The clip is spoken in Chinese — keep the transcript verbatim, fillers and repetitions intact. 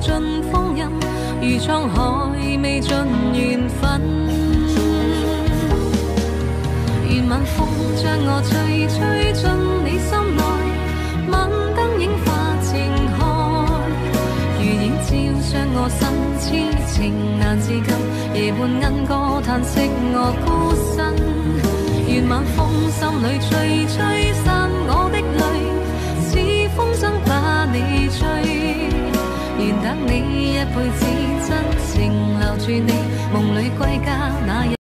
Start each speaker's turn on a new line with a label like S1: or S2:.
S1: 尽phong印，如滄海未盡緣分。願晚風將我吹吹進你心內，晚燈映化情海，如映照將我心痴情難自禁，夜半鶯歌嘆息我孤身。願晚風心裏吹吹散我的淚，似風箏把你追，願得你一輩子真情留住你，夢裏歸家那日。